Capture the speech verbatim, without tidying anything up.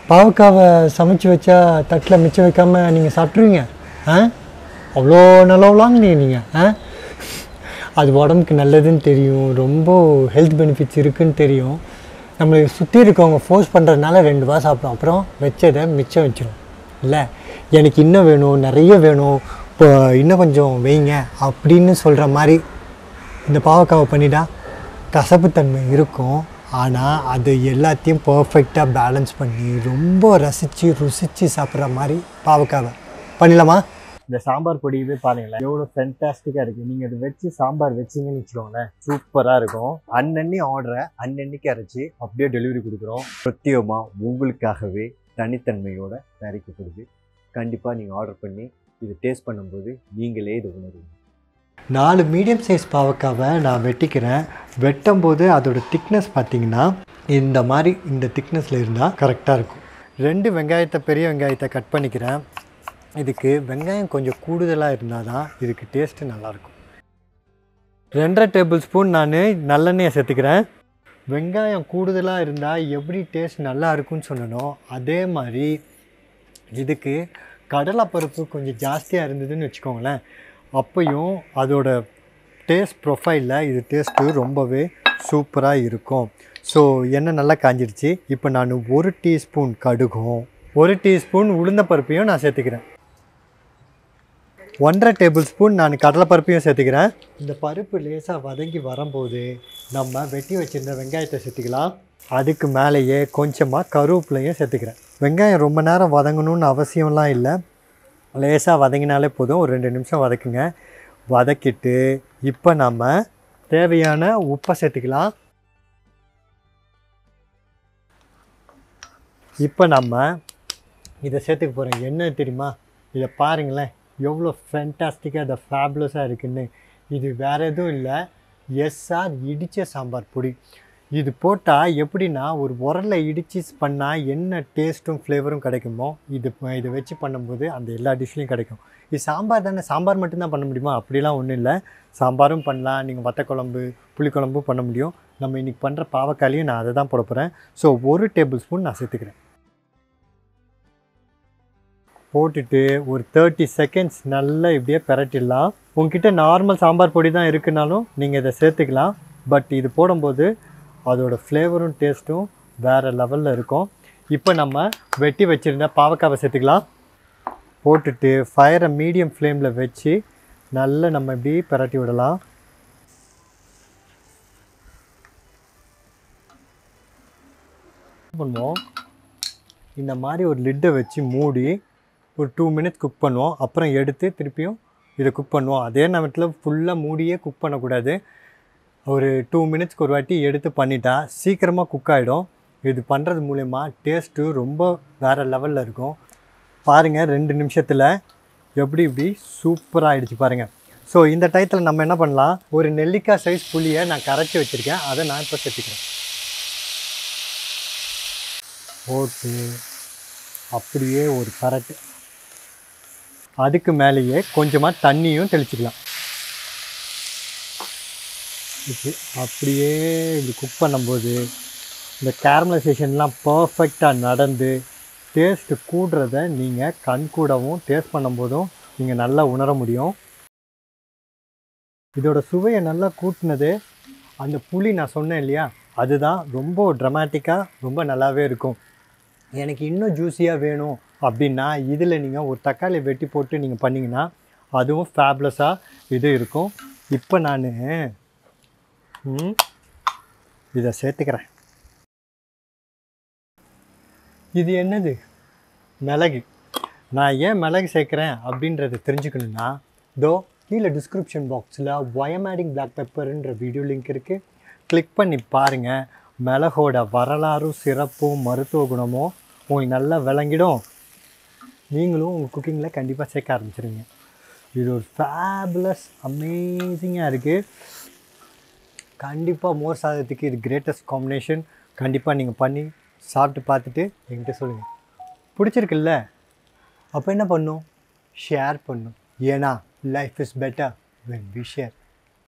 பாவக்காவை சமைச்சு வச்சா தட்டில் மிச்சம் வைக்காமல் நீங்கள் சாப்பிட்ருவீங்க? ஆ அவ்வளோ நல்லவளாங்க நீங்கள். ஆ அது உடம்புக்கு நல்லதுன்னு தெரியும், ரொம்ப ஹெல்த் பெனிஃபிட்ஸ் இருக்குதுன்னு தெரியும். நம்மளை சுற்றி இருக்கவங்க ஃபோர்ஸ் பண்ணுறதுனால ரெண்டு வாரம் சாப்பிடும், அப்புறம் வச்சதை மிச்சம் வச்சிடும். இல்லை எனக்கு இன்னும் வேணும், நிறைய வேணும், இப்போ இன்னும் கொஞ்சம் வைங்க அப்படின்னு சொல்கிற மாதிரி இந்த பாவக்காவை பண்ணிட்டா கசப்புத்தன்மை இருக்கும். ஆனால் அது எல்லாத்தையும் பர்ஃபெக்டாக பேலன்ஸ் பண்ணி ரொம்ப ரசித்து ருசித்து சாப்பிட்ற மாதிரி பாவக்காவை பண்ணிடலாமா? இந்த சாம்பார் பொடியவே பாருங்களேன், எவ்வளோ ஃபென்டாஸ்டிக்காக இருக்குது. நீங்கள் அதை வச்சு சாம்பார் வச்சிங்கன்னு வச்சுக்கோங்களேன், சூப்பராக இருக்கும். அன்னன்னி ஆர்டரை அன்னன்னைக்கு அரைச்சி அப்படியே டெலிவரி கொடுக்குறோம். பிரத்யேகமாக உங்களுக்காகவே தனித்தன்மையோட தயாரிக்கப்படுது. கண்டிப்பாக நீங்கள் ஆர்டர் பண்ணி இது டேஸ்ட் பண்ணும்போது நீங்களே இது உணருவீங்க. நாலு மீடியம் சைஸ் பாவக்காவை நான் வெட்டிக்கிறேன். வெட்டும் போது அதோட திக்னஸ் பார்த்திங்கன்னா இந்த மாதிரி இந்த திக்னஸில் இருந்தால் கரெக்டாக இருக்கும். ரெண்டு வெங்காயத்தை பெரிய வெங்காயத்தை கட் பண்ணிக்கிறேன். இதுக்கு வெங்காயம் கொஞ்சம் கூடுதலாக இருந்தால் தான் இதுக்கு டேஸ்ட்டு நல்லாயிருக்கும். ரெண்டரை டேபிள் ஸ்பூன் நான் நல்லெண்ணெயை சேர்த்துக்கிறேன். வெங்காயம் கூடுதலாக இருந்தால் எப்படி டேஸ்ட் நல்லா இருக்குன்னு சொன்னனோ அதே மாதிரி இதுக்கு கடலைப்பருப்பு கொஞ்சம் ஜாஸ்தியாக இருந்ததுன்னு வச்சுக்கோங்களேன், அப்பையும் அதோட டேஸ்ட் ப்ரொஃபைலில் இது டேஸ்ட்டு ரொம்பவே சூப்பராக இருக்கும். ஸோ எண்ணெய் நல்லா காஞ்சிடுச்சு. இப்போ நான் ஒரு டீஸ்பூன் கடுகும் ஒரு டீஸ்பூன் உளுந்தப்பருப்பையும் நான் சேர்த்துக்கிறேன். ஒன்றரை டேபிள் ஸ்பூன் நான் கடலைப்பருப்பையும் சேர்த்துக்கிறேன். இந்த பருப்பு லேசாக வதங்கி வரும்போது நம்ம வெட்டி வச்சுருந்த வெங்காயத்தை சேர்த்துக்கலாம். அதுக்கு மேலேயே கொஞ்சமாக கருவேப்பிலையும் சேர்த்துக்கிறேன். வெங்காயம் ரொம்ப நேரம் வதங்கணும்னு அவசியம்லாம் இல்லை, லேசாக வதங்கினாலே போதும். ஒரு ரெண்டு நிமிஷம் வதக்குங்க. வதக்கிட்டு இப்போ நம்ம தேவையான உப்பை சேர்த்துக்கலாம். இப்போ நம்ம இதை சேர்த்துக்க போகிறோம். என்ன தெரியுமா, இதை பாருங்களேன் எவ்வளோ ஃபேண்டாஸ்டிக்காக இதை ஃபேபுலஸாக இருக்குதுன்னு. இது வேறு எதுவும் இல்லை, எஸ்ஆர் இடித்த சாம்பார் பொடி. இது போட்டால் எப்படின்னா ஒரு உரலில் இடித்து பண்ணால் என்ன டேஸ்ட்டும் ஃப்ளேவரும் கிடைக்குமோ இது இதை வச்சு பண்ணும்போது அந்த எல்லா டிஷ்லேயும் கிடைக்கும். இது சாம்பார் தானே, சாம்பார் மட்டும்தான் பண்ண முடியுமா? அப்படிலாம் ஒன்றும் இல்லை, சாம்பாரும் பண்ணலாம், நீங்கள் வத்தக்குழம்பு புளிக்குழம்பும் பண்ண முடியும். நம்ம இன்றைக்கி பண்ணுற பாவக்காயிலையும் நான் அதை தான் போட போகிறேன். ஸோ ஒரு டேபிள் ஸ்பூன் நான் சேர்த்துக்கிறேன். போட்டுட்டு ஒரு தேர்ட்டி செகண்ட்ஸ் நல்லா இப்படியே பிரட்டிடலாம். உங்ககிட்ட நார்மல் சாம்பார் பொடி தான் இருக்குனாலும் நீங்கள் இதை சேர்த்துக்கலாம். பட் இது போடும்போது அதோடய ஃப்ளேவரும் டேஸ்ட்டும் வேறு லெவலில் இருக்கும். இப்போ நம்ம வெட்டி வச்சுருந்த பாவக்காவை சேர்த்துக்கலாம். போட்டுட்டு ஃபயரை மீடியம் ஃப்ளேமில் வச்சு நல்லா நம்ம இப்படி பிரட்டி விடலாம். பண்ணுவோம் இந்த மாதிரி ஒரு லிட்டை வச்சு மூடி ஒரு டூ மினிட்ஸ் குக் பண்ணுவோம். அப்புறம் எடுத்து திருப்பியும் இதை குக் பண்ணுவோம். அதே நேரத்தில் ஃபுல்லாக மூடியே குக் பண்ணக்கூடாது. ஒரு டூ மினிட்ஸ்க்கு ஒரு வாட்டி எடுத்து பண்ணிட்டா சீக்கிரமாக குக் ஆகிடும். இது பண்ணுறது மூலயமா டேஸ்ட்டு ரொம்ப வேறு லெவலில் இருக்கும். பாருங்கள் ரெண்டு நிமிஷத்தில் எப்படி இப்படி சூப்பராக ஆகிடுச்சு பாருங்கள். ஸோ இந்த டயத்தில் நம்ம என்ன பண்ணலாம், ஒரு நெல்லிக்காய் சைஸ் புளியை நான் கரைச்சி வச்சுருக்கேன், அதை நான் இப்போ சேர்த்துக்கிறேன். போட்டு அப்படியே ஒரு கரட்டு, அதுக்கு மேலேயே கொஞ்சமாக தண்ணியும் தெளிச்சிக்கலாம். இது அப்படியே இது குக் பண்ணும்போது இந்த கேரமலைசேஷன்லாம் பர்ஃபெக்டாக நடந்து டேஸ்ட்டு கூடுறத நீங்கள் கண் கூடவும் டேஸ்ட் பண்ணும்போதும் நீங்கள் நல்லா உணர முடியும். இதோட சுவையை நல்லா கூட்டினது அந்த புளி நான் சொன்னேன் இல்லையா, அதுதான் ரொம்ப ட்ரமாட்டிக்காக ரொம்ப நல்லாவே இருக்கும். எனக்கு இன்னும் ஜூஸியாக வேணும் அப்படின்னா இதில் நீங்கள் ஒரு தக்காளி வெட்டி போட்டு நீங்கள் பண்ணிங்கன்னா அதுவும் ஃபேப்லஸாக இது இருக்கும். இப்போ நான் இதை சேர்த்துக்கிறேன். இது என்னது, மிளகு. நான் ஏன் மிளகு சேர்க்குறேன் அப்படின்றத தெரிஞ்சுக்கணுன்னா தோ கீழே டிஸ்கிரிப்ஷன் பாக்ஸில் ஒயம் ஆடிங் பிளாக் பெப்பர்ன்ற வீடியோ லிங்க் இருக்குது, கிளிக் பண்ணி பாருங்கள். மிளகோட வரலாறும் சிறப்பும் மருத்துவ குணமும் உங்களுக்கு நல்லா விளங்கிடும். நீங்களும் உங்கள் குக்கிங்கில் கண்டிப்பாக சேர்க்க ஆரம்பிச்சிருங்க. இது ஒரு ஃபேபுலஸ் அமேசிங்காக இருக்குது. கண்டிப்பாக மோர் சாதத்துக்கு இது கிரேட்டஸ்ட் காம்பினேஷன். கண்டிப்பாக நீங்கள் பண்ணி சாப்பிட்டு பார்த்துட்டு என்கிட்ட சொல்லுங்கள். பிடிச்சிருக்குல்ல? அப்போ என்ன பண்ணும், ஷேர் பண்ணும். ஏன்னா life is better when we share.